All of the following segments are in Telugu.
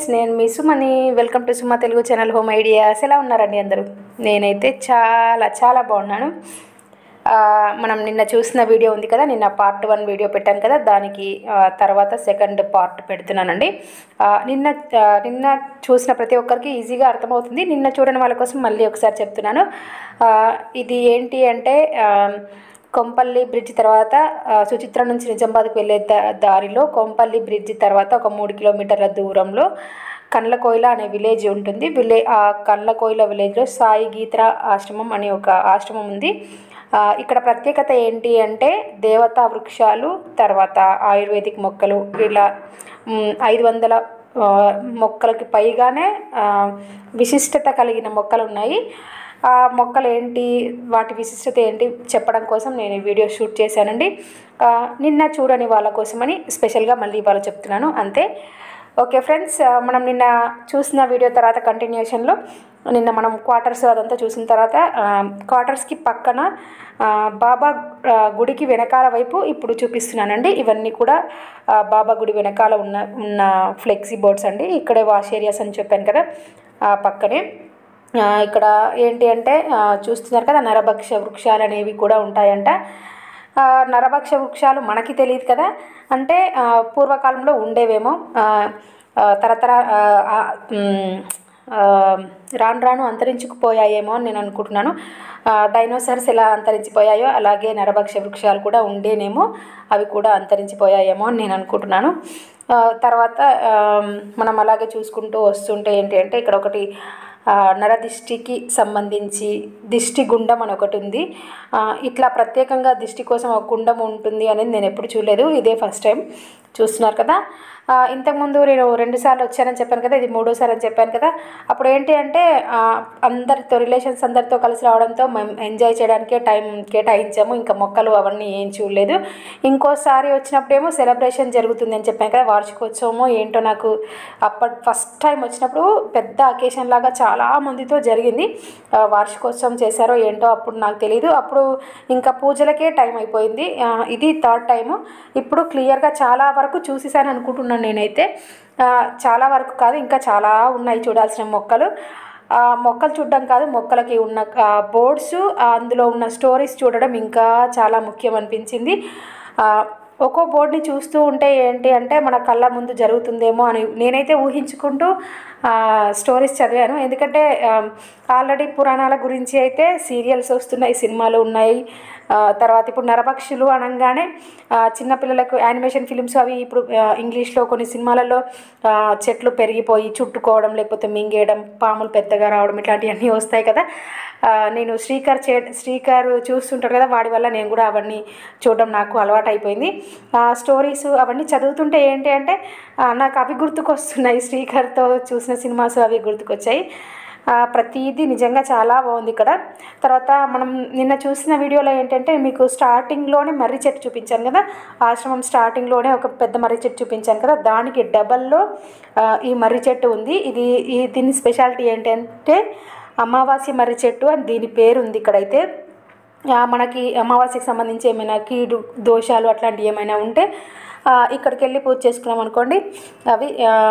నేను మీ సుమని. Welcome to Suma Telugu channel home ideas. ఎలా ఉన్నారండి అందరూ? నేనైతే చాలా చాలా బాగున్నాను. మనం నిన్న చూసిన వీడియో ఉంది కదా, నిన్న పార్ట్ 1 వీడియో పెట్టాను కదా, దానికి తర్వాత సెకండ్ పార్ట్ పెడుతున్నానండి. నిన్న చూసిన ప్రతి ఒక్కరికి ఈజీగా అర్థమవుతుంది. నిన్న చూడని వాళ్ళ కోసం మళ్ళీ ఒకసారి చెప్తున్నాను. ఇది ఏంటి అంటే కొంపల్లి బ్రిడ్జ్ తర్వాత సుచిత్ర నుంచి నిజామాబాద్కి వెళ్ళే దారిలో కొంపల్లి బ్రిడ్జ్ తర్వాత ఒక 3 కిలోమీటర్ల దూరంలో కండ్లకోయిల అనే విలేజ్ ఉంటుంది. ఆ కండ్లకోయిల విలేజ్లో సాయి గీత్ర ఆశ్రమం అనే ఒక ఆశ్రమం ఉంది. ఇక్కడ ప్రత్యేకత ఏంటి అంటే దేవతా వృక్షాలు, తర్వాత ఆయుర్వేదిక్ మొక్కలు, ఇలా 500 మొక్కలకి పైగానే విశిష్టత కలిగిన మొక్కలు ఉన్నాయి. ఆ మొక్కలు ఏంటి, వాటి విశిష్టత ఏంటి చెప్పడం కోసం నేను ఈ వీడియో షూట్ చేశానండి. నిన్న చూడని వాళ్ళ కోసమని స్పెషల్గా మళ్ళీ ఇవాళ చెప్తున్నాను అంతే. ఓకే ఫ్రెండ్స్, మనం నిన్న చూసిన వీడియో తర్వాత కంటిన్యూషన్లో నిన్న మనం క్వార్టర్స్ అదంతా చూసిన తర్వాత క్వార్టర్స్కి పక్కన బాబా గుడికి వెనకాల వైపు ఇప్పుడు చూపిస్తున్నానండి. ఇవన్నీ కూడా బాబా గుడి వెనకాల ఉన్న ఫ్లెక్సీ బోర్డ్స్ అండి. ఇక్కడే వాష్ ఏరియాస్ అని చెప్పాను కదా, పక్కనే ఇక్కడ ఏంటి అంటే చూస్తున్నారు కదా, నరభక్ష వృక్షాలు అనేవి కూడా ఉంటాయంట. నరభక్ష వృక్షాలు మనకి తెలియదు కదా, అంటే పూర్వకాలంలో ఉండేవేమో, రాను రాను అంతరించుకుపోయాయేమో అని నేను అనుకుంటున్నాను. డైనోసార్స్ ఎలా అంతరించిపోయాయో అలాగే నరభక్ష వృక్షాలు కూడా ఉండేనేమో, అవి కూడా అంతరించిపోయాయేమో అని నేను అనుకుంటున్నాను. తర్వాత మనం అలాగే చూసుకుంటూ వస్తుంటే ఏంటి అంటే ఇక్కడ ఒకటి నరదిష్టికి సంబంధించి దిష్టి గుండం అని ఒకటి ఉంది. ఇట్లా ప్రత్యేకంగా దిష్టి కోసం ఒక గుండం ఉంటుంది అనేది నేను ఎప్పుడు చూడలేదు, ఇదే ఫస్ట్ టైం. చూస్తున్నారు కదా, ఇంతకుముందు నేను 2 సార్లు వచ్చానని చెప్పాను కదా, ఇది 3వ సారి అని చెప్పాను కదా. అప్పుడు ఏంటి అంటే అందరితో రిలేషన్స్ అందరితో కలిసి రావడంతో మేము ఎంజాయ్ చేయడానికే టైం కేటాయించాము, ఇంకా మొక్కలు అవన్నీ ఏం చూడలేదు. ఇంకోసారి వచ్చినప్పుడేమో సెలబ్రేషన్ జరుగుతుంది అని చెప్పాను కదా, వార్షికోత్సవమో ఏంటో, నాకు ఫస్ట్ టైం వచ్చినప్పుడు పెద్ద అకేషన్ లాగా చాలా మందితో జరిగింది. వార్షికోత్సవం చేశారో ఏంటో అప్పుడు నాకు తెలియదు. అప్పుడు ఇంకా పూజలకే టైం అయిపోయింది. ఇది 3rd టైము. ఇప్పుడు క్లియర్గా చాలా వరకు చూసేసాను అనుకుంటున్నాను నేనైతే. చాలా వరకు కాదు, ఇంకా చాలా ఉన్నాయి చూడాల్సిన మొక్కలు. మొక్కలు చూడడం కాదు, మొక్కలకి ఉన్న బోర్డ్స్, అందులో ఉన్న స్టోరీస్ చూడడం ఇంకా చాలా ముఖ్యం అనిపించింది. ఒక్కో బోర్డ్ని చూస్తూ ఉంటే ఏంటి అంటే మన కళ్ళ ముందు జరుగుతుందేమో అని నేనైతే ఊహించుకుంటూ స్టోరీస్ చదివాను. ఎందుకంటే ఆల్రెడీ పురాణాల గురించి అయితే సీరియల్స్ వస్తున్నాయి, సినిమాలు ఉన్నాయి. తర్వాత ఇప్పుడు నరభక్షులు అనగానే చిన్నపిల్లలకు యానిమేషన్ ఫిలిమ్స్ అవి ఇప్పుడు ఇంగ్లీష్లో కొన్ని సినిమాలలో చెట్లు పెరిగిపోయి చుట్టుకోవడం, లేకపోతే మింగేయడం, పాములు పెద్దగా రావడం, ఇట్లాంటివన్నీ వస్తాయి కదా. నేను శ్రీకర్ చూస్తుంటారు కదా, వాడి వల్ల నేను కూడా అవన్నీ చూడడం నాకు అలవాటు అయిపోయింది. స్టోరీస్ అవన్నీ చదువుతుంటే ఏంటి అంటే నాకు అవి గుర్తుకొస్తున్నాయి, శ్రీకర్తో చూసిన సినిమాస్ అవి గుర్తుకొచ్చాయి. ప్రతిదీ నిజంగా చాలా బాగుంది ఇక్కడ. తర్వాత మనం నిన్న చూసిన వీడియోలో ఏంటంటే మీకు స్టార్టింగ్లోనే మర్రి చెట్టు చూపించాను కదా, ఆశ్రమం స్టార్టింగ్లోనే ఒక పెద్ద మర్రి చెట్టు చూపించాను కదా, దానికి డబల్లో ఈ మర్రి చెట్టు ఉంది. దీని స్పెషాలిటీ ఏంటంటే అమావాస్య మర్రి చెట్టు అని దీని పేరు ఉంది ఇక్కడైతే. మనకి అమావాస్యకి సంబంధించి ఏమైనా కీడు దోషాలు అట్లాంటివి ఏమైనా ఉంటే ఇక్కడికి వెళ్ళి పూజ చేసుకున్నాం అనుకోండి, అవి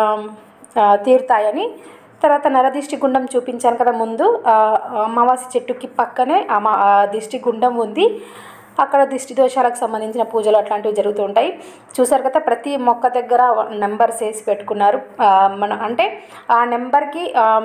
తీరుతాయని. తర్వాత నరదిష్టి గుండం చూపించాను కదా ముందు, అమావాస్య చెట్టుకి పక్కనే దిష్టి గుండం ఉంది. అక్కడ దిష్టి దోషాలకు సంబంధించిన పూజలు అట్లాంటివి జరుగుతూ ఉంటాయి. చూసారు కదా, ప్రతి మొక్క దగ్గర నెంబర్స్ వేసి పెట్టుకున్నారు. అంటే ఆ నెంబర్కి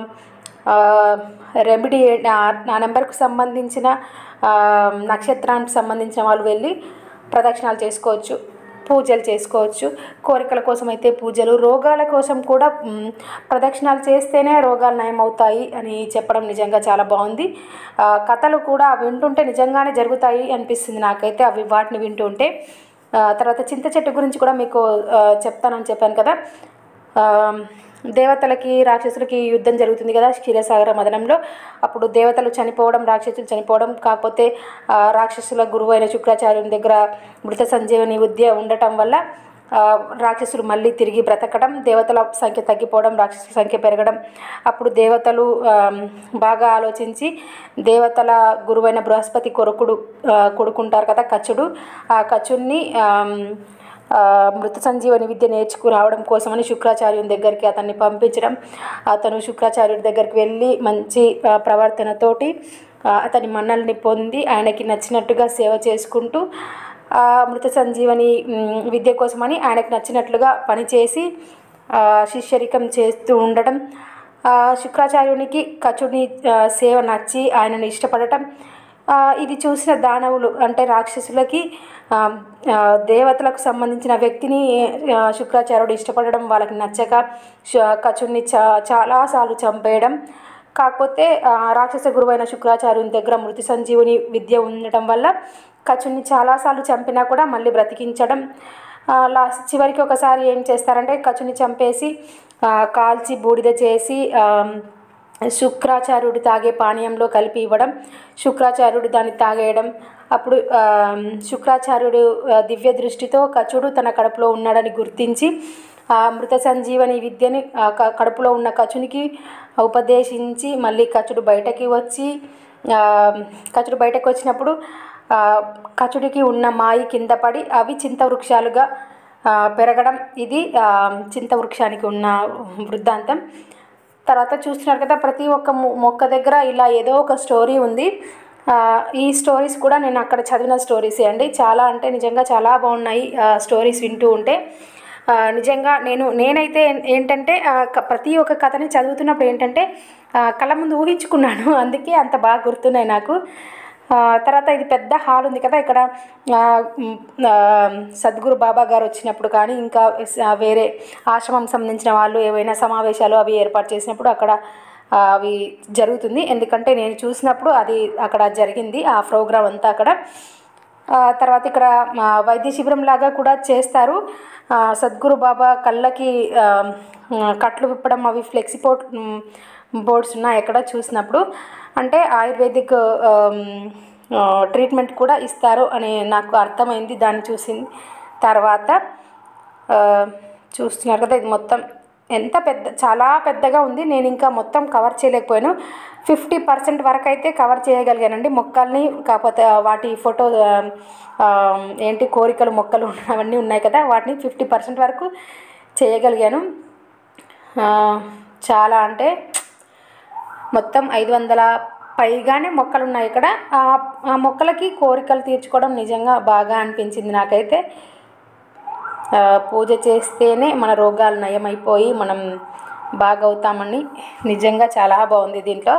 రెమెడీ, ఆ నెంబర్కి సంబంధించిన నక్షత్రానికి సంబంధించిన వాళ్ళు వెళ్ళి ప్రదక్షిణాలు చేసుకోవచ్చు, పూజలు చేసుకోవచ్చు. కోరికల కోసం అయితే పూజలు, రోగాల కోసం కూడా ప్రదక్షిణాలు చేస్తేనే రోగాలు నయమవుతాయి అని చెప్పడం నిజంగా చాలా బాగుంది. కథలు కూడా వింటుంటే నిజంగానే జరుగుతాయి అనిపిస్తుంది నాకైతే వాటిని వింటుంటే. తర్వాత చింత చెట్టు గురించి కూడా మీకు చెప్తానని చెప్పాను కదా. దేవతలకి రాక్షసులకి యుద్ధం జరుగుతుంది కదా క్షీరసాగర మదనంలో. అప్పుడు దేవతలు చనిపోవడం, రాక్షసులు చనిపోవడం, కాకపోతే రాక్షసుల గురువు అయిన శుక్రాచార్యుని దగ్గర మృత సంజీవని విద్య ఉండటం వల్ల రాక్షసులు మళ్ళీ తిరిగి బ్రతకడం, దేవతల సంఖ్య తగ్గిపోవడం, రాక్షసుల సంఖ్య పెరగడం. అప్పుడు దేవతలు బాగా ఆలోచించి దేవతల గురువైన బృహస్పతి కొడుకుంటారు కదా కచ్చుడు, ఆ కచ్చుడిని మృత సంజీవని విద్య నేర్చుకురావడం కోసమని శుక్రాచార్యుని దగ్గరికి అతన్ని పంపించడం, అతను శుక్రాచార్యుడి దగ్గరికి వెళ్ళి మంచి ప్రవర్తనతోటి అతని మన్నల్ని పొంది ఆయనకి నచ్చినట్టుగా సేవ చేసుకుంటూ మృత సంజీవని విద్య కోసమని ఆయనకు నచ్చినట్లుగా పనిచేసి శిష్యరికం చేస్తూ ఉండడం, శుక్రాచార్యునికి కచుని సేవ నచ్చి ఆయనను ఇష్టపడటం, ఇది చూసిన దానవులు అంటే రాక్షసులకి దేవతలకు సంబంధించిన వ్యక్తిని శుక్రాచార్యుడు ఇష్టపడడం వాళ్ళకి నచ్చక కచుని చాలాసార్లు చంపేయడం. కాకపోతే రాక్షస గురువైన శుక్రాచార్యుని దగ్గర మృతి సంజీవుని విద్య ఉండటం వల్ల కచుని చాలాసార్లు చంపినా కూడా మళ్ళీ బ్రతికించడం. చివరికి ఒకసారి ఏం చేస్తారంటే కచుని చంపేసి కాల్చి బూడిద చేసి శుక్రాచార్యుడు తాగే పానీయంలో కలిపి ఇవ్వడం, శుక్రాచార్యుడు దాన్ని తాగేయడం. అప్పుడు శుక్రాచార్యుడు దివ్య దృష్టితో కచుడు తన కడుపులో ఉన్నాడని గుర్తించి మృత సంజీవని విద్యని కడుపులో ఉన్న కచునికి ఉపదేశించి మళ్ళీ కచుడు బయటకు వచ్చినప్పుడు కచుడికి ఉన్న మాయి కింద పడి అవి చింత వృక్షాలుగా పెరగడం. ఇది చింత వృక్షానికి ఉన్న వృత్తాంతం. తర్వాత చూస్తున్నారు కదా, ప్రతి ఒక్క మొక్క దగ్గర ఇలా ఏదో ఒక స్టోరీ ఉంది. ఈ స్టోరీస్ కూడా నేను అక్కడ చదివిన స్టోరీసే అండి. చాలా అంటే నిజంగా చాలా బాగున్నాయి స్టోరీస్ వింటూ ఉంటే. నిజంగా నేనైతే ఏంటంటే ప్రతి ఒక్క కథని చదువుతున్నప్పుడు ఏంటంటే కళ్ళ ముందు ఊహించుకున్నాను, అందుకే అంత బాగా గుర్తున్నాయి నాకు. తర్వాత ఇది పెద్ద హాల్ ఉంది కదా, ఇక్కడ సద్గురు బాబా గారు వచ్చినప్పుడు కానీ ఇంకా వేరే ఆశ్రమం సంబంధించిన వాళ్ళు ఏవైనా సమావేశాలు అవి ఏర్పాటు చేసినప్పుడు అక్కడ అవి జరుగుతుంది. ఎందుకంటే నేను చూసినప్పుడు అది అక్కడ జరిగింది ఆ ప్రోగ్రాం అంతా అక్కడ. తర్వాత ఇక్కడ వైద్య శిబిరం లాగా కూడా చేస్తారు. సద్గురు బాబా కళ్ళకి కట్లు విప్పడం అవి ఫ్లెక్సీ బోర్డ్స్ ఉన్నాయి ఎక్కడ చూసినప్పుడు. అంటే ఆయుర్వేదిక్ ట్రీట్మెంట్ కూడా ఇస్తారు అని నాకు అర్థమైంది దాన్ని చూసింది తర్వాత. చూస్తున్నారు కదా, ఇది మొత్తం ఎంత చాలా పెద్దగా ఉంది. నేను ఇంకా మొత్తం కవర్ చేయలేకపోయాను. 50% వరకు అయితే కవర్ చేయగలిగానండి మొక్కల్ని. కాకపోతే వాటి ఫోటో కోరికలు మొక్కలు అవన్నీ ఉన్నాయి కదా, వాటిని 50% వరకు చేయగలిగాను. చాలా అంటే మొత్తం 500 పైగానే మొక్కలు ఉన్నాయి ఇక్కడ. ఆ మొక్కలకి కోరికలు తీర్చుకోవడం నిజంగా బాగా అనిపించింది నాకైతే. పూజ చేస్తేనే మన రోగాలు నయమైపోయి మనం బాగవుతామని నిజంగా చాలా బాగుంది దీంట్లో.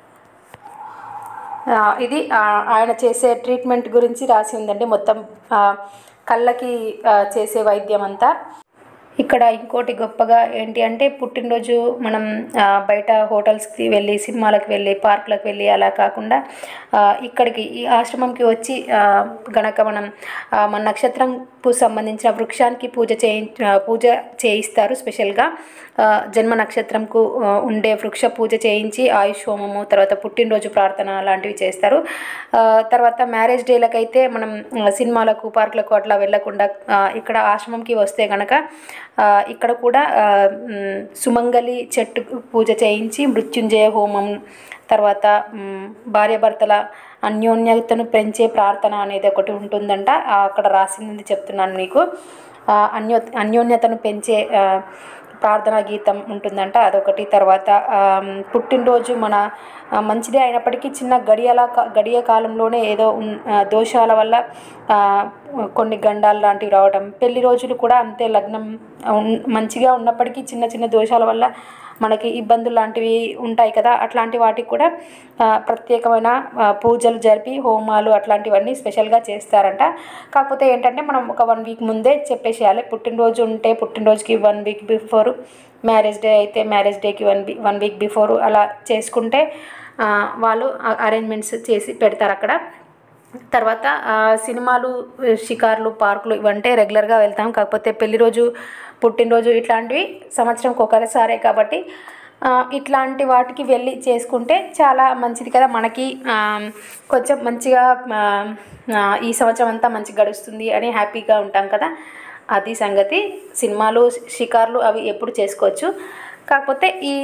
ఇది ఆయన చేసే ట్రీట్మెంట్ గురించి రాసి ఉందండి, మొత్తం కళ్ళకి చేసే వైద్యం అంతా. ఇక్కడ ఇంకోటి గొప్పగా ఏంటి అంటే పుట్టినరోజు మనం బయట హోటల్స్కి వెళ్ళి సినిమాలకు వెళ్ళి పార్కులకు వెళ్ళి అలా కాకుండా ఇక్కడికి ఈ ఆశ్రమంకి వచ్చి గనక మనం మన నక్షత్రంకు సంబంధించిన వృక్షానికి పూజ చేయిస్తారు. స్పెషల్గా జన్మ నక్షత్రంకు ఉండే వృక్ష పూజ చేయించి ఆయుష్ హోమము, తర్వాత పుట్టినరోజు ప్రార్థన లాంటివి చేస్తారు. తర్వాత మ్యారేజ్ డేలకైతే మనం సినిమాలకు పార్కులకు అట్లా వెళ్ళకుండా ఇక్కడ ఆశ్రమంకి వస్తే కనుక ఇక్కడ కూడా సుమంగళి చెట్టు పూజ చేయించి మృత్యుంజయ హోమం, తర్వాత భార్యాభర్తల అన్యోన్యతను పెంచే ప్రార్థన అనేది ఒకటి ఉంటుందంట. అక్కడ రాసింది చెప్తున్నాను మీకు. అన్యోన్యతను పెంచే ప్రార్థనా గీతం ఉంటుందంట, అదొకటి. తర్వాత పుట్టినరోజు మన మంచిదే అయినప్పటికీ చిన్న గడియ కాలంలోనే ఏదో దోషాల వల్ల కొన్ని గండాలు లాంటివి రావడం, పెళ్లి రోజులు కూడా అంతే, లగ్నం మంచిగా ఉన్నప్పటికీ చిన్న చిన్న దోషాల వల్ల మనకి ఇబ్బందులు లాంటివి ఉంటాయి కదా, అట్లాంటి వాటికి కూడా ప్రత్యేకమైన పూజలు జరిపి హోమాలు అట్లాంటివన్నీ స్పెషల్గా చేస్తారంట. కాకపోతే ఏంటంటే మనం ఒక 1 వీక్ ముందే చెప్పేసేయాలి. పుట్టినరోజు ఉంటే పుట్టినరోజుకి 1 వీక్ బిఫోర్, మ్యారేజ్ డే అయితే మ్యారేజ్ డేకి 1 వీక్ బిఫోర్ అలా చేసుకుంటే వాళ్ళు అరేంజ్మెంట్స్ చేసి పెడతారు అక్కడ. తర్వాత సినిమాలు, షికార్లు, పార్కులు ఇవంటే రెగ్యులర్గా వెళ్తాం. కాకపోతే పెళ్లి రోజు, పుట్టినరోజు ఇట్లాంటివి సంవత్సరంకి ఒకసారే కాబట్టి ఇట్లాంటి వాటికి వెళ్ళి చేసుకుంటే చాలా మంచిది కదా, మనకి కొంచెం మంచిగా ఈ సంవత్సరం అంతా మంచిగా గడుస్తుంది అని హ్యాపీగా ఉంటాం కదా, అది సంగతి. సినిమాలు, షికార్లు అవి ఎప్పుడు చేసుకోవచ్చు. కాకపోతే ఈ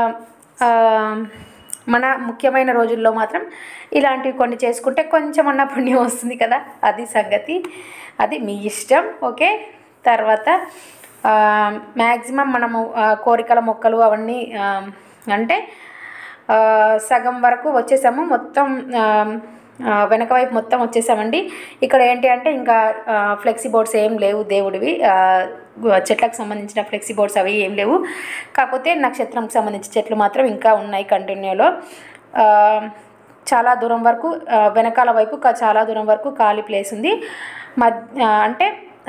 మన ముఖ్యమైన రోజుల్లో మాత్రం ఇలాంటివి కొన్ని చేసుకుంటే కొంచెమన్నా పుణ్యం వస్తుంది కదా, అది సంగతి. అది మీ ఇష్టం. ఓకే. తర్వాత మ్యాక్సిమం మనము కోరికల మొక్కలు అవన్నీ అంటే సగం వరకు వచ్చేసాము. మొత్తం వెనక వైపు మొత్తం వచ్చేసామండి. ఇక్కడ ఏంటి అంటే ఇంకా ఫ్లెక్సీ బోర్డ్స్ ఏం లేవు దేవుడివి, చెట్లకు సంబంధించిన ఫ్లెక్సీ బోర్డ్స్ అవి ఏం లేవు. కాకపోతే నక్షత్రంకి సంబంధించిన చెట్లు మాత్రం ఇంకా ఉన్నాయి కంటిన్యూలో. చాలా దూరం వరకు వెనకాల వైపు చాలా దూరం వరకు ఖాళీ ప్లేస్ ఉంది. అంటే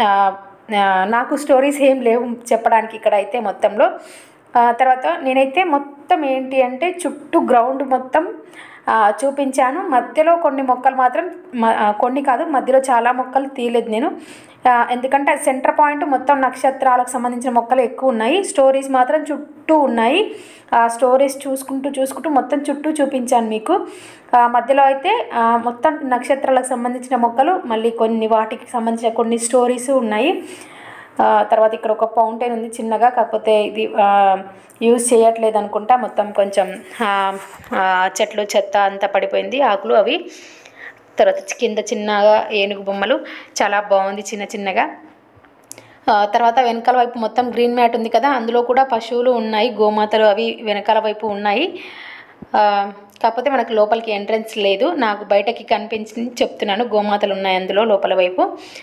నాకు స్టోరీస్ ఏం లేవు చెప్పడానికి ఇక్కడ అయితే మొత్తంలో. తర్వాత నేనైతే మొత్తం ఏంటి అంటే చుట్టూ గ్రౌండ్ మొత్తం చూపించాను. మధ్యలో కొన్ని మొక్కలు మాత్రం కొన్ని కాదు, మధ్యలో చాలా మొక్కలు తీయలేదు నేను, ఎందుకంటే సెంటర్ పాయింట్ మొత్తం నక్షత్రాలకు సంబంధించిన మొక్కలు ఎక్కువ ఉన్నాయి. స్టోరీస్ మాత్రం చుట్టూ ఉన్నాయి. ఆ స్టోరీస్ చూసుకుంటూ మొత్తం చుట్టూ చూపించాను మీకు. మధ్యలో అయితే మొత్తం నక్షత్రాలకు సంబంధించిన మొక్కలు, మళ్ళీ కొన్ని వాటికి సంబంధించిన కొన్ని స్టోరీస్ ఉన్నాయి. తర్వాత ఇక్కడ ఒక ఫౌంటైన్ ఉంది చిన్నగా, కాకపోతే ఇది యూజ్ చేయట్లేదు అనుకుంటా. మొత్తం కొంచెం చెట్లు చెత్త అంతా పడిపోయింది, ఆకులు అవి. తర్వాత కింద చిన్నగా ఏనుగు బొమ్మలు, చాలా బాగుంది చిన్నగా. తర్వాత వెనకాల వైపు మొత్తం గ్రీన్ మ్యాట్ ఉంది కదా, అందులో కూడా పశువులు ఉన్నాయి, గోమాతలు అవి వెనకాల వైపు ఉన్నాయి. కాకపోతే మనకు లోపలికి ఎంట్రన్స్ లేదు, నాకు బయటకి కనిపించింది చెప్తున్నాను. గోమాతలు ఉన్నాయి అందులో లోపల వైపు.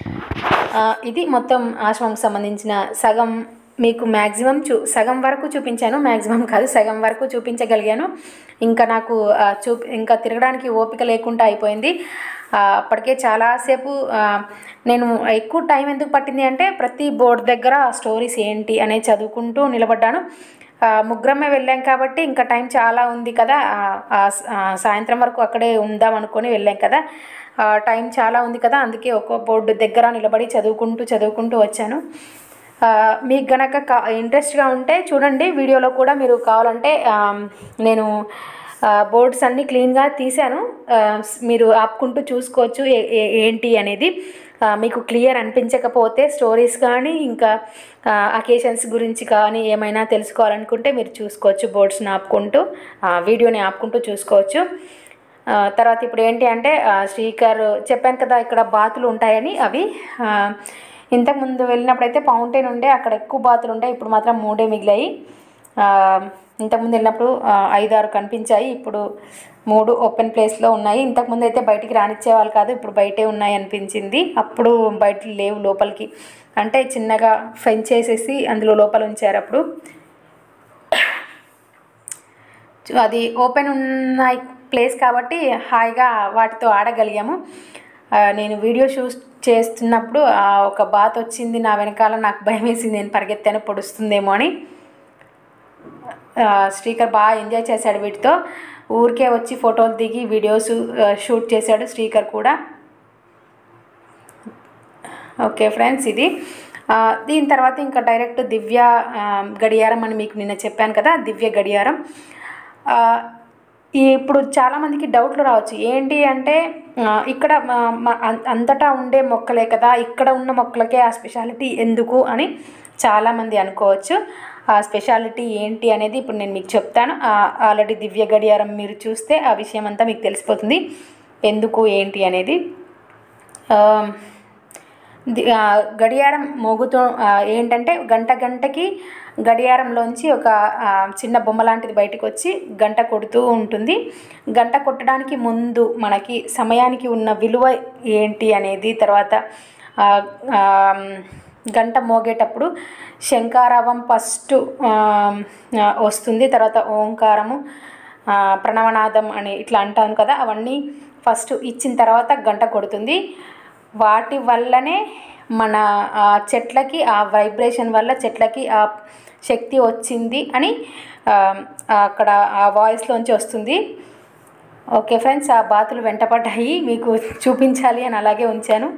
ఇది మొత్తం ఆశ్రమంకి సంబంధించిన సగం మీకు మ్యాక్సిమం సగం వరకు చూపించాను. మ్యాక్సిమం కాదు, సగం వరకు చూపించగలిగాను. ఇంకా నాకు ఇంకా తిరగడానికి ఓపిక లేకుండా అయిపోయింది. అప్పటికే చాలాసేపు నేను ఎక్కువ టైం ఎందుకు పట్టింది అంటే ప్రతి బోర్డు దగ్గర స్టోరీస్ ఏంటి అనేది చదువుకుంటూ నిలబడ్డాను. ముగ్గురమే వెళ్ళాం కాబట్టి ఇంకా టైం చాలా ఉంది కదా, సాయంత్రం వరకు అక్కడే ఉందాం అనుకొని వెళ్ళాం కదా, టైం చాలా ఉంది కదా, అందుకే ఒక్కో బోర్డు దగ్గర నిలబడి చదువుకుంటూ వచ్చాను. మీకు గనక ఇంట్రెస్ట్గా ఉంటే చూడండి, వీడియోలో కూడా మీరు కావాలంటే నేను బోర్డ్స్ అన్నీ క్లీన్గా తీశాను, మీరు ఆపుకుంటూ చూసుకోవచ్చు ఏంటి అనేది. మీకు క్లియర్ అనిపించకపోతే స్టోరీస్ కానీ ఇంకా అకేషన్స్ గురించి కానీ ఏమైనా తెలుసుకోవాలనుకుంటే మీరు చూసుకోవచ్చు, బోర్డ్స్ని ఆపుకుంటూ వీడియోని ఆపుకుంటూ చూసుకోవచ్చు. తర్వాత ఇప్పుడు ఏంటి అంటే శ్రీకర్ చెప్పాను కదా ఇక్కడ బాతులు ఉంటాయని, అవి ఇంతకుముందు వెళ్ళినప్పుడైతే ఫౌంటైన్ ఉండే, అక్కడ ఎక్కువ బాతులు ఉంటాయి, ఇప్పుడు మాత్రం 3 మిగిలాయి. ఇంతకుముందు వెళ్ళినప్పుడు 5-6 కనిపించాయి, ఇప్పుడు 3 ఓపెన్ ప్లేస్లో ఉన్నాయి. ఇంతకుముందు అయితే బయటికి రానిచ్చేవాళ్ళు కాదు, ఇప్పుడు బయటే ఉన్నాయి అనిపించింది. అప్పుడు బయట లేవు లోపలికి, అంటే చిన్నగా ఫెన్స్ చేసేసి అందులో లోపల ఉంచారు. అప్పుడు అది ఓపెన్ ఉన్న ప్లేస్ కాబట్టి హాయిగా వాటితో ఆడగలిగాము. నేను వీడియో షూట్ చేస్తున్నప్పుడు ఒక బాత్ వచ్చింది నా వెనకాల, నాకు భయం వేసింది, నేను పరిగెత్తాను పొడుస్తుందేమో అని. శ్రీకర్ బాగా ఎంజాయ్ చేశాడు వీటితో, ఊరికే వచ్చి ఫోటోలు దిగి వీడియోస్ షూట్ చేశాడు శ్రీకర్ కూడా. ఓకే ఫ్రెండ్స్, ఇది దీని తర్వాత ఇంకా డైరెక్ట్ దివ్య గడియారం అని మీకు నిన్న చెప్పాను కదా, దివ్య గడియారం. ఇప్పుడు చాలామందికి డౌట్లు రావచ్చు, ఏంటి అంటే ఇక్కడ అంతటా ఉండే మొక్కలే కదా, ఇక్కడ ఉన్న మొక్కలకే ఆ స్పెషాలిటీ ఎందుకు అని చాలామంది అనుకోవచ్చు. ఆ స్పెషాలిటీ ఏంటి అనేది ఇప్పుడు నేను మీకు చెప్తాను. ఆల్రెడీ దివ్య గడియారం మీరు చూస్తే ఆ విషయం అంతా మీకు తెలిసిపోతుంది, ఎందుకు ఏంటి అనేది. గడియారం మోగుతూ ఏంటంటే గంటకి గడియారంలోంచి ఒక చిన్న బొమ్మ లాంటిది బయటకు వచ్చి గంట కొడుతూ ఉంటుంది. గంట కొట్టడానికి ముందు మనకి సమయానికి ఉన్న విలువ ఏంటి అనేది, తర్వాత గంట మోగేటప్పుడు శంఖారావం ఫస్ట్ వస్తుంది, తర్వాత ఓంకారము, ప్రణవనాదం అని ఇట్లా అంటాను కదా, అవన్నీ ఫస్ట్ ఇచ్చిన తర్వాత గంట కొడుతుంది. వాటి వల్లనే మన చెట్లకి ఆ వైబ్రేషన్ వల్ల చెట్లకి ఆ శక్తి వచ్చింది అని అక్కడ ఆ వాయిస్లోంచి వస్తుంది. ఓకే ఫ్రెండ్స్, ఆ బాతులు వెంటపడ్డాయి, మీకు చూపించాలి అని అలాగే ఉంచాను.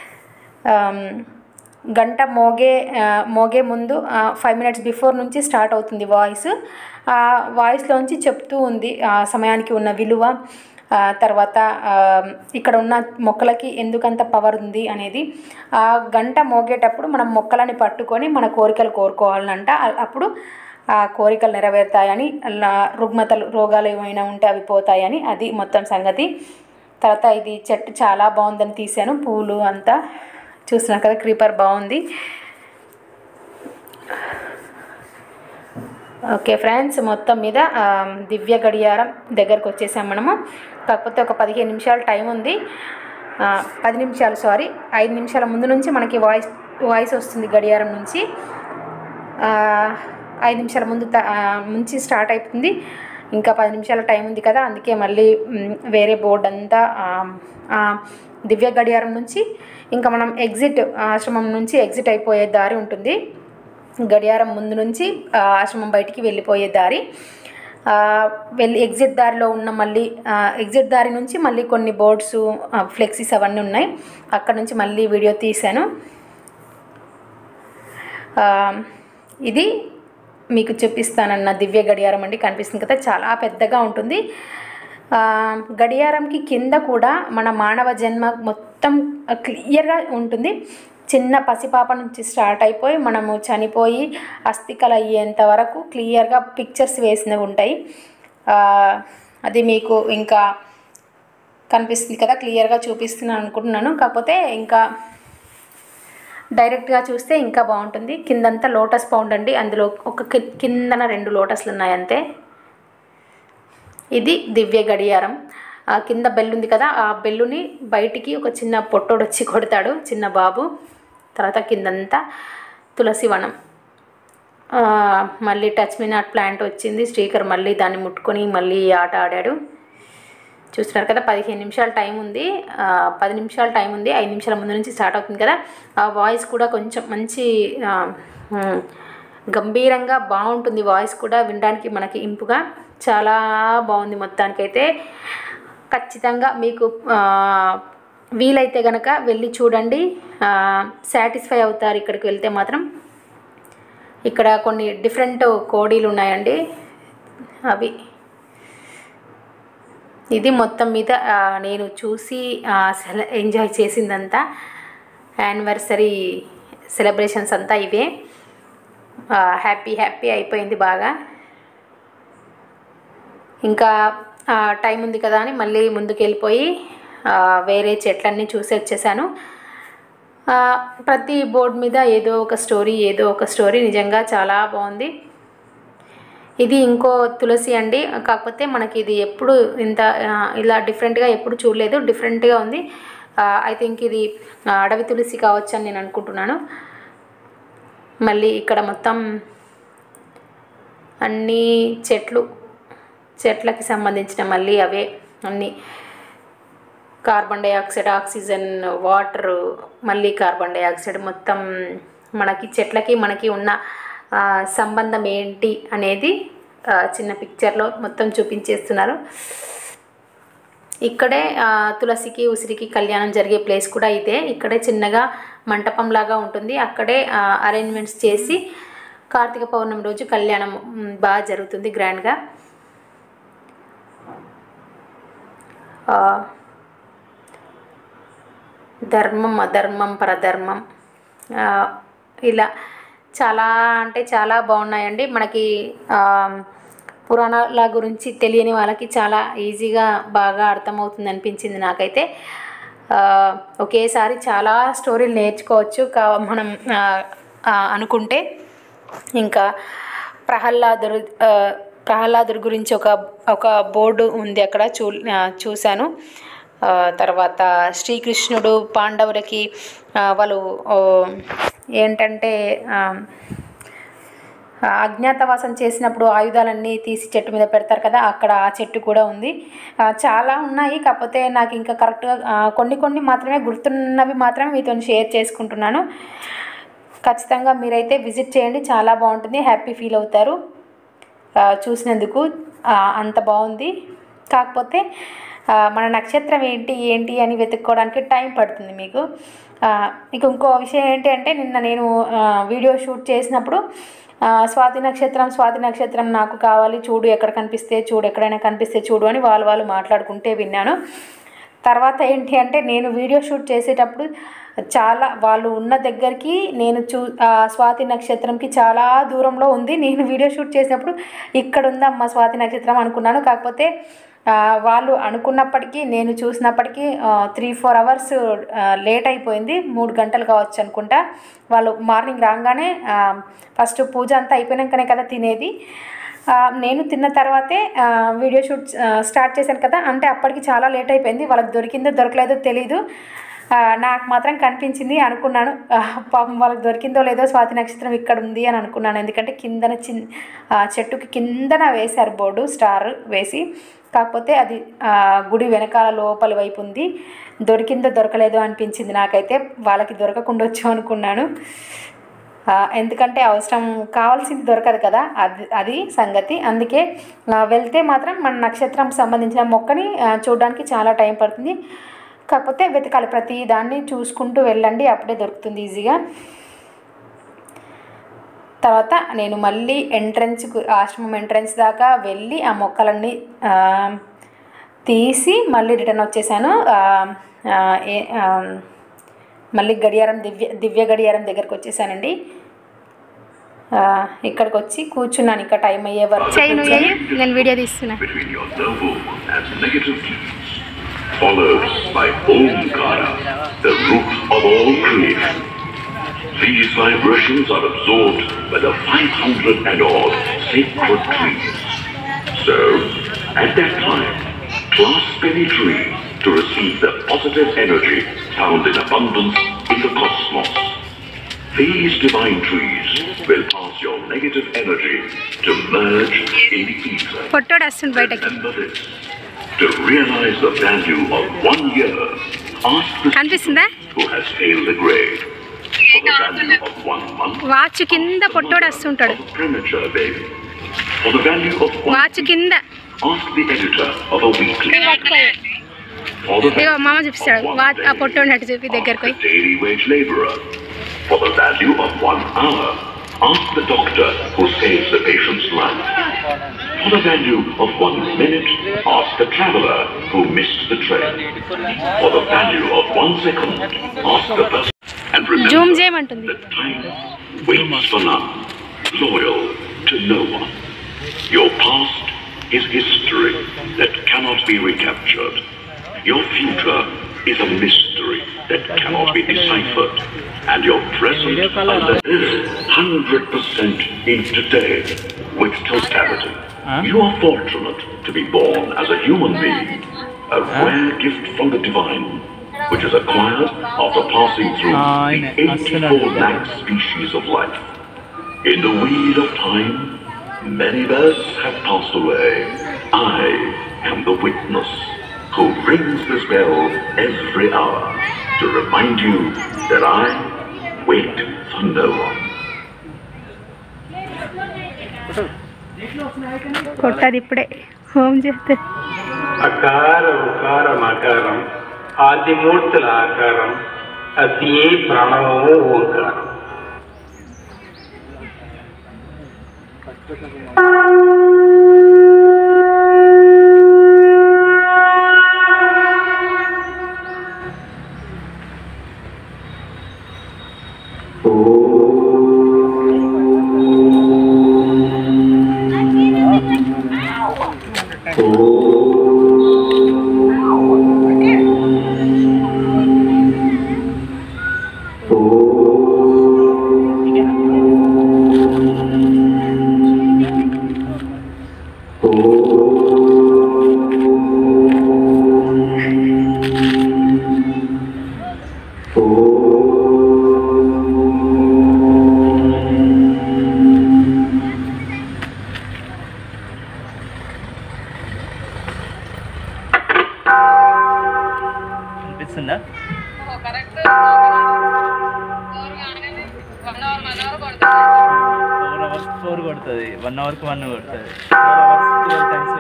గంట మోగే ముందు 5 మినిట్స్ బిఫోర్ నుంచి స్టార్ట్ అవుతుంది వాయిస్. ఆ వాయిస్లోంచి చెప్తూ ఉంది ఆ సమయానికి ఉన్న విలువ, తర్వాత ఇక్కడ ఉన్న మొక్కలకి ఎందుకంత పవర్ ఉంది అనేది. ఆ గంట మోగేటప్పుడు మనం మొక్కలని పట్టుకొని మన కోరికలు కోరుకోవాలంట, అప్పుడు ఆ కోరికలు నెరవేరుతాయని, రోగాలు ఏమైనా ఉంటే అవి పోతాయని, అది మొత్తం సంగతి. తర్వాత ఇది చెట్టు చాలా బాగుందని తీసాను, పూలు అంతా చూస్తున్నారు కదా, క్రీపర్ బాగుంది. ఓకే ఫ్రెండ్స్, మొత్తం మీద దివ్య గడియారం దగ్గరకు వచ్చేసాం మనము. కాకపోతే ఒక 15 నిమిషాలు టైం ఉంది. 10 నిమిషాలు, సారీ 5 నిమిషాల ముందు నుంచి మనకి వాయిస్ వస్తుంది గడియారం నుంచి. 5 నిమిషాల ముందు నుంచి స్టార్ట్ అవుతుంది. ఇంకా 10 నిమిషాల టైం ఉంది కదా, అందుకే మళ్ళీ వేరే బోర్డు అంతా దివ్య గడియారం నుంచి ఇంకా మనం ఆశ్రమం నుంచి ఎగ్జిట్ అయిపోయే దారి ఉంటుంది. గడియారం ముందు నుంచి ఆశ్రమం బయటికి వెళ్ళిపోయే దారి, ఎగ్జిట్ దారిలో ఉన్న మళ్ళీ ఎగ్జిట్ దారి నుంచి మళ్ళీ కొన్ని బోర్డ్స్, ఫ్లెక్సీస్ అవన్నీ ఉన్నాయి. అక్కడ నుంచి మళ్ళీ వీడియో తీశాను. ఇది మీకు చూపిస్తానన్న దివ్య గడియారం అండి. కనిపిస్తుంది కదా, చాలా పెద్దగా ఉంటుంది. గడియారంకి కింద కూడా మన మానవ జన్మ మొత్తం క్లియర్గా ఉంటుంది. చిన్న పసిపాప నుంచి స్టార్ట్ అయిపోయి మనము చనిపోయి అస్థికలు అయ్యేంత వరకు క్లియర్గా పిక్చర్స్ వేసినవి ఉంటాయి. అది మీకు ఇంకా కనిపిస్తుంది కదా, క్లియర్గా చూపిస్తున్నాను అనుకుంటున్నాను. కాకపోతే ఇంకా డైరెక్ట్గా చూస్తే ఇంకా బాగుంటుంది. కిందంతా లోటస్ పౌండ్ అండి, అందులో ఒక కిందన 2 లోటస్లు ఉన్నాయి అంతే. ఇది దివ్య గడియారం. కింద బెల్ ఉంది కదా, ఆ బెల్లుని బయటికి ఒక చిన్న పొట్టోడు వచ్చి కొడతాడు, చిన్న బాబు. తర్వాత కిందంతా తులసి వనం. మళ్ళీ టచ్ మీ నాట్ ప్లాంట్ వచ్చింది. శ్రీకర్ మళ్ళీ దాన్ని ముట్టుకొని మళ్ళీ ఆట ఆడాడు. చూస్తున్నారు కదా, 15 నిమిషాల టైం ఉంది. 10 నిమిషాల టైం ఉంది. 5 నిమిషాల ముందు నుంచి స్టార్ట్ అవుతుంది కదా. ఆ వాయిస్ కూడా కొంచెం మంచి గంభీరంగా బాగుంటుంది. వాయిస్ కూడా వినడానికి మనకి ఇంపుగా చాలా బాగుంది. మొత్తానికైతే ఖచ్చితంగా మీకు వీలైతే కనుక వెళ్ళి చూడండి, సాటిస్ఫై అవుతారు. ఇక్కడికి వెళ్తే మాత్రం ఇక్కడ కొన్ని డిఫరెంట్ కోడీలు ఉన్నాయండి. అవి ఇది మొత్తం మీద నేను చూసి ఎంజాయ్ చేసిందంతా యానివర్సరీ సెలబ్రేషన్స్ అంతా ఇవే. హ్యాపీ అయిపోయింది బాగా. ఇంకా టైం ఉంది కదా అని మళ్ళీ ముందుకు వెళ్ళిపోయి వేరే చెట్లన్నీ చూసి వచ్చేసాను. ప్రతి బోర్డు మీద ఏదో ఒక స్టోరీ నిజంగా చాలా బాగుంది. ఇది ఇంకో తులసి అండి. కాకపోతే మనకి ఇది ఎప్పుడు ఇలా డిఫరెంట్గా ఎప్పుడు చూడలేదు, డిఫరెంట్గా ఉంది. ఐ థింక్ ఇది అడవి తులసి కావచ్చు అని నేను అనుకుంటున్నాను. మళ్ళీ ఇక్కడ మొత్తం అన్ని చెట్లకి సంబంధించిన మళ్ళీ అవే అన్నీ కార్బన్ డైఆక్సైడ్, ఆక్సిజన్, వాటరు, మళ్ళీ కార్బన్ డైఆక్సైడ్, మొత్తం మనకి చెట్లకి మనకి ఉన్న సంబంధం ఏంటి అనేది చిన్న పిక్చర్లో మొత్తం చూపించేస్తున్నారు. ఇక్కడే తులసికి ఉసిరికి కళ్యాణం జరిగే ప్లేస్ కూడా ఇదే. ఇక్కడే చిన్నగా మంటపం లాగా ఉంటుంది. అక్కడే అరేంజ్మెంట్స్ చేసి కార్తీక పౌర్ణమి రోజు కళ్యాణం బాగా జరుగుతుంది గ్రాండ్గా. ధర్మం అధర్మం పరధర్మం ఇలా చాలా అంటే చాలా బాగున్నాయండి. మనకి పురాణాల గురించి తెలియని వాళ్ళకి చాలా ఈజీగా బాగా అర్థమవుతుంది అనిపించింది నాకైతే. ఒకేసారి చాలా స్టోరీలు నేర్చుకోవచ్చు మనం అనుకుంటే. ఇంకా ప్రహ్లాదుడి గురించి ఒక బోర్డు ఉంది అక్కడ, చూశాను. తర్వాత శ్రీకృష్ణుడు పాండవులకి వాళ్ళు ఏంటంటే అజ్ఞాతవాసం చేసినప్పుడు ఆయుధాలన్నీ తీసి చెట్టు మీద పెడతారు కదా, అక్కడ ఆ చెట్టు కూడా ఉంది. చాలా ఉన్నాయి. కాకపోతే నాకు ఇంకా కరెక్ట్గా కొన్ని మాత్రమే గుర్తున్నవి మాత్రమే మీతో షేర్ చేసుకుంటున్నాను. ఖచ్చితంగా మీరైతే విజిట్ చేయండి, చాలా బాగుంటుంది. హ్యాపీ ఫీల్ అవుతారు చూసినందుకు. అంత బాగుంది. కాకపోతే మన నక్షత్రం ఏంటి అని వెతుక్కోవడానికి టైం పడుతుంది మీకు. ఇంకో విషయం ఏంటి అంటే, నిన్న నేను వీడియో షూట్ చేసినప్పుడు స్వాతి నక్షత్రం నాకు కావాలి, చూడు ఎక్కడైనా కనిపిస్తే చూడు అని వాళ్ళు మాట్లాడుకుంటే విన్నాను. తర్వాత ఏంటి అంటే, నేను వీడియో షూట్ చేసేటప్పుడు చాలా వాళ్ళు ఉన్న దగ్గరికి నేను స్వాతి నక్షత్రంకి చాలా దూరంలో ఉంది. నేను వీడియో షూట్ చేసినప్పుడు ఇక్కడ ఉందమ్మా స్వాతి నక్షత్రం అనుకున్నాను. కాకపోతే వాళ్ళు అనుకున్నప్పటికీ నేను చూసినప్పటికీ 3-4 అవర్స్ లేట్ అయిపోయింది. 3 గంటలు కావచ్చు అనుకుంటా. వాళ్ళు మార్నింగ్ రాగానే ఫస్ట్ పూజ అంతా అయిపోయాకనే కదా తినేది. నేను తిన్న తర్వాతే వీడియో షూట్ స్టార్ట్ చేశాను కదా, అంటే అప్పటికి చాలా లేట్ అయిపోయింది. వాళ్ళకి దొరికిందో దొరకలేదో తెలీదు. నాకు మాత్రం కనిపించింది. అనుకున్నాను పాపం వాళ్ళకి దొరికిందో లేదో స్వాతి నక్షత్రం ఇక్కడ ఉంది అని అనుకున్నాను. ఎందుకంటే కిందన చెట్టుకి కిందన వేశారు బోర్డు, స్టార్ వేసి. కాకపోతే అది గుడి వెనకాల లోపలి వైపు ఉంది. దొరికిందో దొరకలేదో అనిపించింది నాకైతే. వాళ్ళకి దొరకకుండా వచ్చు అనుకున్నాను. ఎందుకంటే అవసరం కావాల్సింది దొరకదు కదా, అది సంగతి. అందుకే వెళ్తే మాత్రం మన నక్షత్రం సంబంధించిన మొక్కని చూడడానికి చాలా టైం పడుతుంది. కాకపోతే వెతకాలి, ప్రతి దాన్ని చూసుకుంటూ వెళ్ళండి, అప్పుడే దొరుకుతుంది ఈజీగా. తర్వాత నేను మళ్ళీ ఆశ్రమం ఎంట్రన్స్ దాకా వెళ్ళి ఆ మొక్కలన్నీ తీసి మళ్ళీ రిటర్న్ వచ్చేసాను. మళ్ళీ గడియారం దివ్య గడియారం దగ్గరకు వచ్చేసానండి. ఇక్కడికి వచ్చి కూర్చున్నాను. ఇంకా టైం అయ్యే వరకు నేను వీడియో తీస్తున్నా. Followed by Omkara, the root of all creation. These vibrations are absorbed by the 500 and odd sacred trees. So, at that time, clasp any tree to receive the positive energy found in abundance in the cosmos. These divine trees will pass your negative energy to merge in ether. Remember this. To realize the value of 1 year, ask the student who has failed the grade. For the value of 1 month, watch kinda pottodu astuntaadu. Premature baby. For the value of 1 watch kinda, ask the editor of a weekly. For the mama chupistadu watch aa pottodu nattu chupi దగ్గరికి పోయి. Daily wage laborer. For the value of 1 hour, ask the doctor who saves the patient's life. For the value of 1 minute, ask the traveler who missed the train. For the value of 1 second, ask the person. And remember that time waits for none, loyal to no one. Your past is history that cannot be recaptured. Your future is a mystery that cannot be deciphered. And your present is 100% in today with totality. You are fortunate to be born as a human being, a rare gift from the divine, which is acquired after passing through the 84 lakh species of life. In the wheel of time, many births have passed away. I am the witness who rings this bell every hour to remind you that I wait for no one. కొట్టది ఇప్పుడే హోమ్ చేస్తే. అకార ఉకార మకారం ఆదిమూర్తుల ఆకారం అదే ప్రణవము ఓంకారం. అనిపిస్తుందా? 4 కొడుతుంది, 1 అవర్కి 1 కొడుతుంది, 4 అవర్స్ 12 టైమ్స్.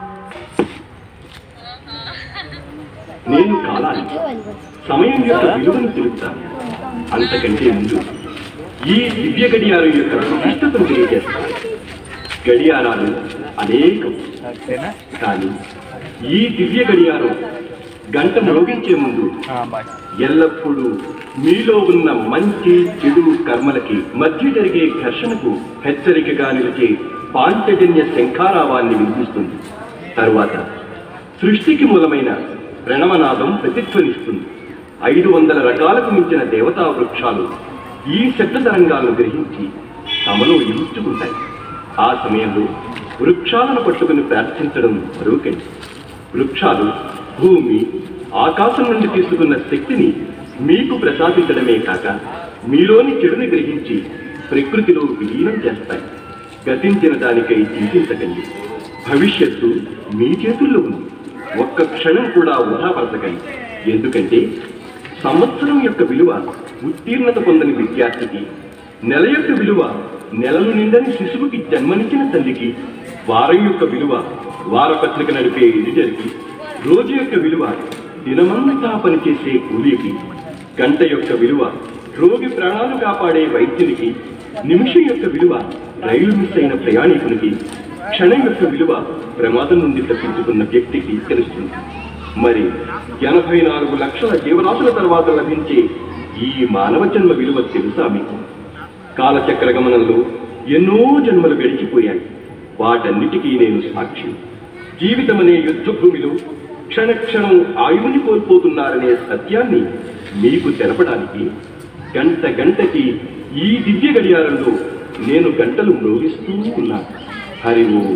నేను కాలానికి సమయం యొక్క విలువను తెలుపుతాను. అంతకంటే ముందు ఈ దివ్య గడియారం యొక్క విశిష్టతను తెలియజేస్తాను. గడియారాలు అనేకం, కానీ ఈ దివ్య గడియారం గంట మ్రోగించే ముందు ఎల్లప్పుడూ మీలో ఉన్న మంచి చెడు కర్మలకి మధ్య జరిగే ఘర్షణకు హెచ్చరికగా నిలిచే పాంచజన్య శంఖారావాన్ని వినిపిస్తుంది. తరువాత సృష్టికి మూలమైన ప్రణవనాదం ప్రతిధ్వనిస్తుంది. 500 రకాలకు మించిన దేవతా వృక్షాలు ఈ శబ్ద తరంగాలను గ్రహించి తమలో ఇముడ్చుకుంటాయి. ఆ సమయంలో వృక్షాలను పట్టుకుని ప్రార్థించడం మరొకండి. వృక్షాలు భూమి, ఆకాశం నుండి తీసుకున్న శక్తిని మీకు ప్రసాదించడమే కాక మీలోని చెడుని గ్రహించి ప్రకృతిలో విలీనం చేస్తాయి. గతించిన దానికై చింతించకండి. భవిష్యత్తు మీ చేతుల్లో ఉంది. ఒక్క క్షణం కూడా వృధాపరచకండి. ఎందుకంటే సంవత్సరం యొక్క విలువ ఉత్తీర్ణత పొందని విద్యార్థికి, నెల యొక్క విలువ నెలలు నిండని శిశువుకి జన్మనిచ్చిన తల్లికి, వారం యొక్క విలువ వారపత్రిక నడిపే ఎడిటర్కి, రోజు యొక్క విలువ దినమంతా పనిచేసే కూలీకి, గంట యొక్క విలువ రోగి ప్రాణాలు కాపాడే వైద్యునికి, నిమిషం యొక్క విలువ రైలు మిస్ అయిన ప్రయాణికునికి, క్షణం యొక్క విలువ ప్రమాదం నుండి తప్పించుకున్న వ్యక్తికి తెలుస్తుంది. మరి 84 లక్షల జీవరాశుల తర్వాత లభించే ఈ మానవ జన్మ విలువ తెలుసా మీకు? కాలచక్ర గమనంలో ఎన్నో జన్మలు గడిచిపోయాయి. వాటన్నిటికీ నేను సాక్షి. జీవితమనే యుద్ధభూమిలో క్షణక్షణం ఆయువుని కోల్పోతున్నారనే సత్యాన్ని మీకు తెలపడానికి గంట గంటకి ఈ దివ్య గడియారంలో నేను గంటలు మ్రోగిస్తూ ఉన్నాను. హరి ఓం.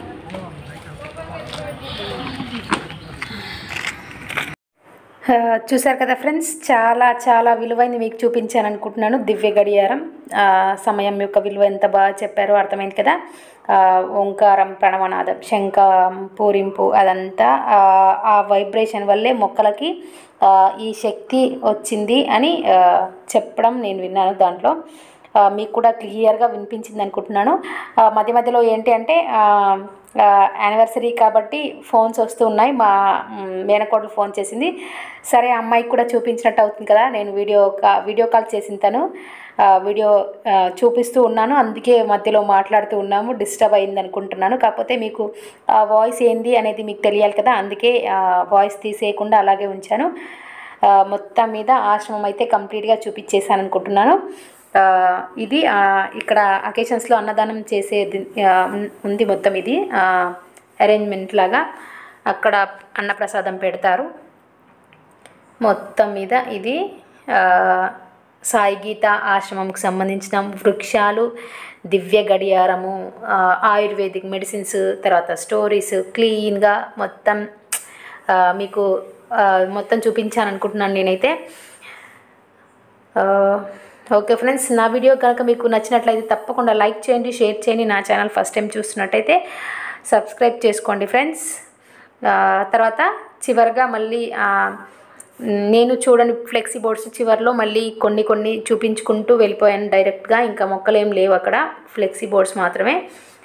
చూశారు కదా ఫ్రెండ్స్, చాలా చాలా విలువైన మీకు చూపించాను అనుకుంటున్నాను. దివ్య గడియారం సమయం యొక్క విలువ ఎంత బాగా చెప్పారో అర్థమైంది కదా. ఓంకారం, ప్రణవనాదం, శంఖం పూరింపు, అదంతా ఆ వైబ్రేషన్ వల్లే మొక్కలకి ఈ శక్తి వచ్చింది అని చెప్పడం నేను విన్నాను. దాంట్లో మీకు కూడా క్లియర్గా వినిపించింది అనుకుంటున్నాను. మధ్య మధ్యలో ఏంటి అంటే యానివర్సరీ కాబట్టి ఫోన్స్ వస్తూ ఉన్నాయి. మా మేనకోడలు ఫోన్ చేసింది. సరే, అమ్మాయికి కూడా చూపించినట్టు అవుతుంది కదా. నేను వీడియో కాల్ చేసిన తను వీడియో చూపిస్తూ ఉన్నాను. అందుకే మధ్యలో మాట్లాడుతూ ఉన్నాము. డిస్టర్బ్ అయింది అనుకుంటున్నాను. కాకపోతే మీకు వాయిస్ ఏంది అనేది మీకు తెలియాలి కదా, అందుకే వాయిస్ తీసేయకుండా అలాగే ఉంచాను. మొత్తం మీద ఆశ్రమం అయితే కంప్లీట్గా చూపించేసాను అనుకుంటున్నాను. ఇది ఇక్కడ అకేషన్స్లో అన్నదానం చేసేది ఉంది. మొత్తం ఇది అరేంజ్మెంట్ లాగా అక్కడ అన్నప్రసాదం పెడతారు. మొత్తం మీద ఇది సాయి గీత ఆశ్రమంకి సంబంధించిన వృక్షాలు, దివ్య గడియారము, ఆయుర్వేదిక్ మెడిసిన్స్, తర్వాత స్టోరీస్ క్లీన్గా మొత్తం మీకు మొత్తం చూపించాను అనుకుంటున్నాను నేనైతే. ఓకే ఫ్రెండ్స్, నా వీడియో కనుక మీకు నచ్చినట్లయితే తప్పకుండా లైక్ చేయండి, షేర్ చేయండి. నా ఛానల్ ఫస్ట్ టైం చూస్తున్నట్టయితే సబ్స్క్రైబ్ చేసుకోండి ఫ్రెండ్స్. తర్వాత చివరిగా మళ్ళీ నేను చూడని ఫ్లెక్సీ బోర్డ్స్ చివరిలో మళ్ళీ కొన్ని చూపించుకుంటూ వెళ్ళిపోయాను డైరెక్ట్గా. ఇంకా మొక్కలు ఏం లేవు అక్కడ, ఫ్లెక్సీ బోర్డ్స్ మాత్రమే.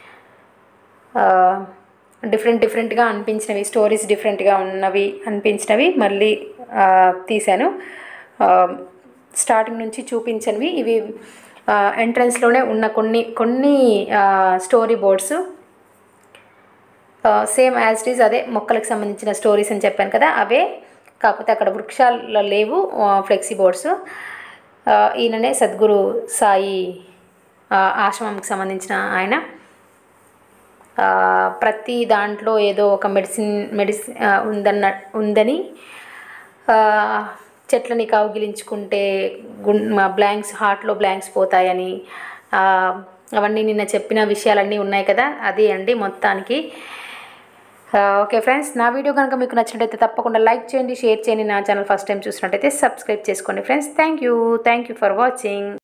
డిఫరెంట్గా అనిపించినవి, స్టోరీస్ డిఫరెంట్గా ఉన్నవి అనిపించినవి మళ్ళీ తీశాను. స్టార్టింగ్ నుంచి చూపించనివి ఇవి ఎంట్రన్స్లోనే ఉన్న కొన్ని story boards same as it is, అదే మొక్కలకు సంబంధించిన స్టోరీస్ అని చెప్పాను కదా, అవే. కాకపోతే అక్కడ వృక్షాల్లో లేవు ఫ్లెక్సీ బోర్డ్స్. ఈయననే సద్గురు సాయి ఆశ్రమంకి సంబంధించిన ఆయన. ప్రతి దాంట్లో ఏదో ఒక మెడిసిన్ ఉందని, చెట్లని కౌగిలించుకుంటే బ్లాంక్స్, హార్ట్లో బ్లాంక్స్ పోతాయని, అవన్నీ నిన్న చెప్పిన విషయాలన్నీ ఉన్నాయి కదా, అదే అండి మొత్తానికి. ఓకే ఫ్రెండ్స్, నా వీడియో కనుక మీకు నచ్చినట్టయితే తప్పకుండా లైక్ చేయండి, షేర్ చేయండి. నా ఛానల్ ఫస్ట్ టైం చూసినట్టయితే సబ్స్క్రైబ్ చేసుకోండి friends. Thank you for watching.